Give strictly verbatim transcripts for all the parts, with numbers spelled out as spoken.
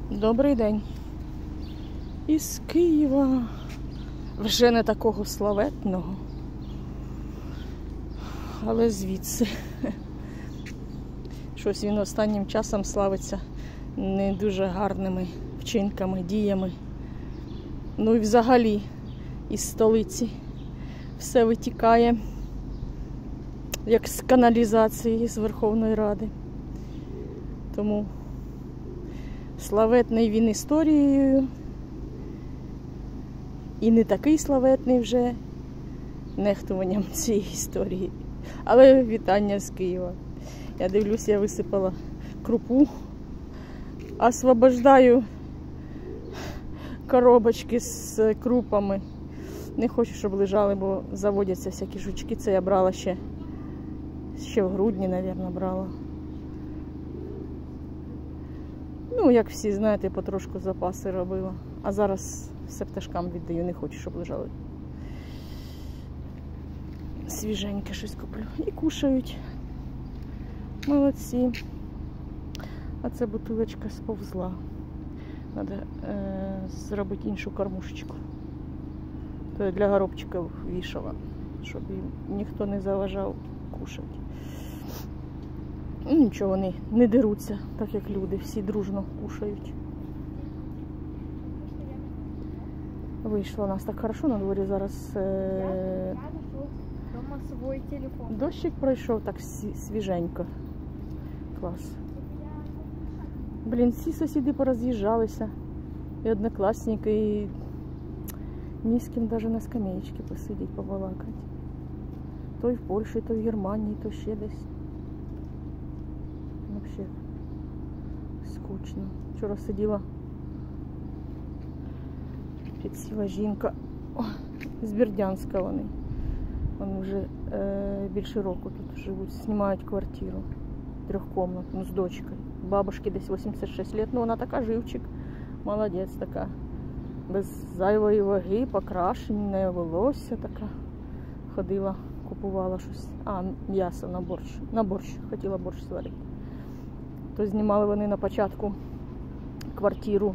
Добрий день. Із Києва, вже не такого славетного, але звідси. Щось він останнім часом славиться не дуже гарними вчинками, діями. Ну і взагалі із столиці все витікає, як з каналізації, з Верховної Ради. Тому славетний він історією, і не такий славетний вже нехтуванням цієї історії. Але вітання з Києва. Я дивлюся, я висипала крупу, освобождаю коробочки з крупами. Не хочу, щоб лежали, бо заводяться всякі жучки. Це я брала ще, ще в грудні, мабуть, брала. Ну, як всі, знаєте, потрошку запаси робила. А зараз все пташкам віддаю, не хочу, щоб лежали. Свіженьке щось куплю. І кушають. Молодці. А це бутилочка сповзла. Треба е зробити іншу кормушечку. То я для горобчиків вішала, щоб їм ніхто не заважав кушати. Ну, нічого, вони не деруться, так як люди, всі дружно кушають. Вийшло у нас так хорошо на дворі зараз. Е Дощик пройшов так свіженько. Клас. Блін, всі сусіди пороз'їжджалися. І однокласники, і ні з ким навіть на скамеечці посидіти, побалакати. То й в Польщі, то в Германії, то ще десь. Взагалі скучно. Вчора сиділа, підсіла жінка. О, з Бердянська вони. Вони вже е, більше року тут живуть, знімають квартиру трьохкомнатну з дочкою. Бабушці десь вісімдесят шість років, ну вона така живчик, молодець така. Без зайвої ваги, покрашена, волосся така. Ходила, купувала щось. А, м'ясо на борщ. На борщ, хотіла борщ сварити. То знімали вони на початку квартиру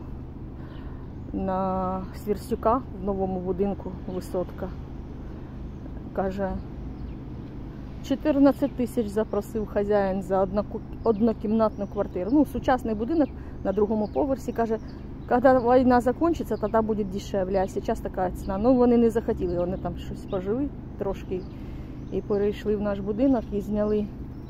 на Свірстюка в новому будинку, висотка. Каже, чотирнадцять тисяч запросив хазяїн за однокімнатну квартиру. Ну, сучасний будинок на другому поверсі. Каже, коли війна закінчиться, тоді буде дешевле, а зараз така ціна. Ну, вони не захотіли, вони там щось пожили трошки і перейшли в наш будинок і зняли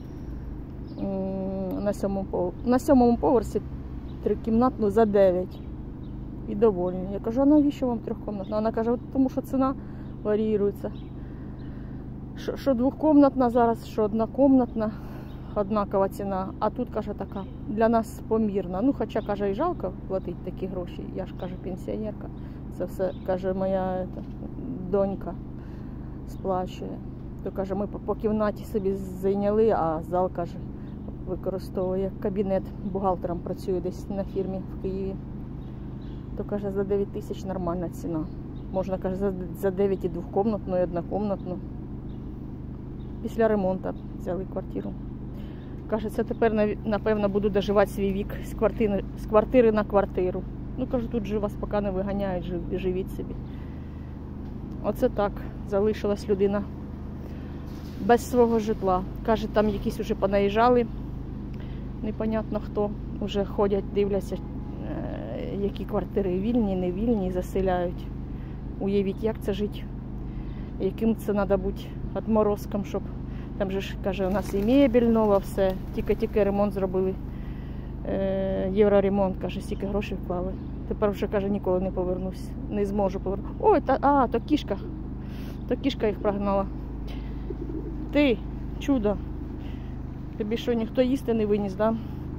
на сьомому, на сьомому поверсі трикімнатну за дев'ять. І довольні. Я кажу, а навіщо вам трьохкомнатна? Вона каже, тому що ціна варіюється. Що, що двохкомнатна зараз, що однокомнатна, однакова ціна. А тут, каже, така, для нас помірна. Ну, хоча, каже, і жалко платити такі гроші. Я ж, каже, пенсіонерка. Це все, каже, моя ета, донька сплачує. То, каже, ми по, по кімнаті собі зайняли, а зал, каже, використовує як кабінет. Бухгалтером працює десь на фірмі в Києві. То, каже, за дев'ять тисяч нормальна ціна. Можна, каже, за, за дев'ять і двохкомнатну, і однокомнатну. Після ремонту взяли квартиру. Каже, це тепер, напевно, буду доживати свій вік з квартири, з квартири на квартиру. Ну, каже, тут же вас поки не виганяють, жив, живіть собі. Оце так, залишилась людина без свого житла. Каже, там якісь вже понаїжджали, непонятно хто. Вже ходять, дивляться, які квартири вільні, не вільні, заселяють. Уявіть, як це жити, яким це треба бути отморозком, щоб там же ж, каже, у нас і мебель нова, все, тільки-тільки ремонт зробили, е, євроремонт, каже, стільки грошей вклали. Тепер вже, каже, ніколи не повернусь, не зможу повернутися. Ой, та, а, то кішка, то кішка їх прогнала. Ти, чудо, тобі що, ніхто їсти не виніс, да?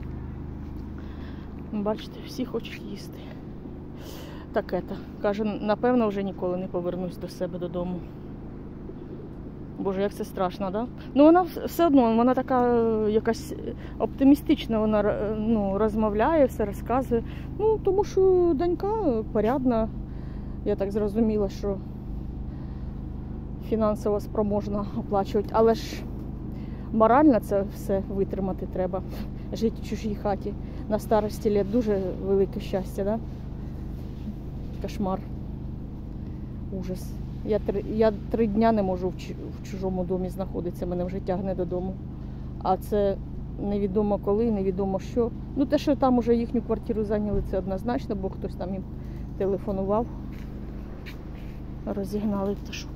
Бачите, всі хочуть їсти. Так ета, каже, напевно, вже ніколи не повернусь до себе додому. Боже, як це страшно, да? Ну, вона все одно, вона така якась оптимістична, вона, ну, розмовляє, все розказує. Ну, тому що донька порядна. Я так зрозуміла, що фінансово спроможна оплачувати. Але ж морально це все витримати треба. Жити в чужій хаті. на старості літ дуже велике щастя, да? Кошмар. Ужас. Я три, я три дня не можу в, в чужому домі знаходитися, мене вже тягне додому. А це невідомо коли, невідомо що. Ну те, що там уже їхню квартиру зайняли, це однозначно, бо хтось там їм телефонував. Розігнали пташок.